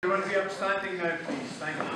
Everyone be upstanding now, please. Thank you.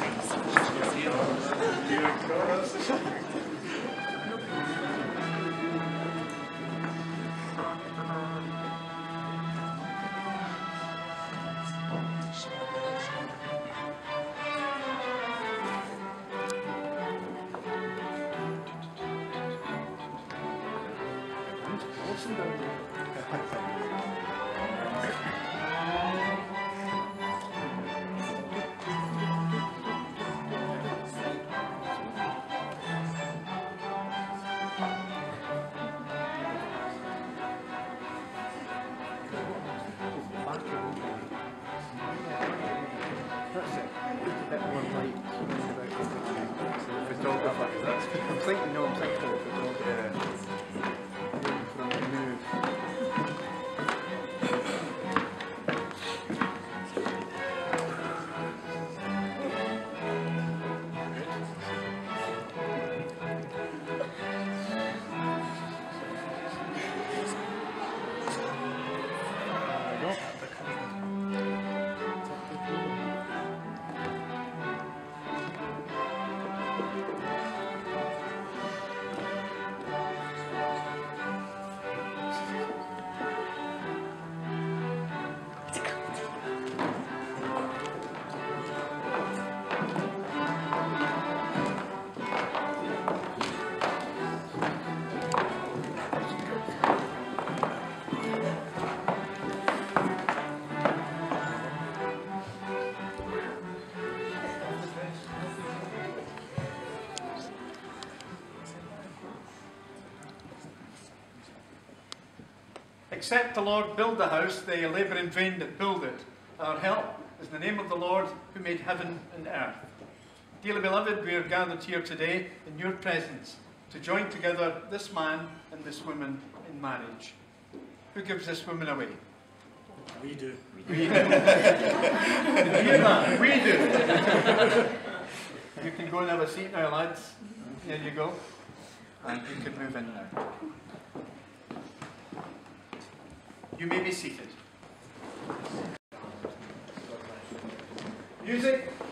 Except the Lord build the house, they labour in vain that build it. Our help is in the name of the Lord who made heaven and earth. Dearly beloved, we are gathered here today in your presence to join together this man and this woman in marriage. Who gives this woman away? We do. We do. Did you hear that? We do. You can go and have a seat now, lads. There you go. And you can move in now. You may be seated. Music.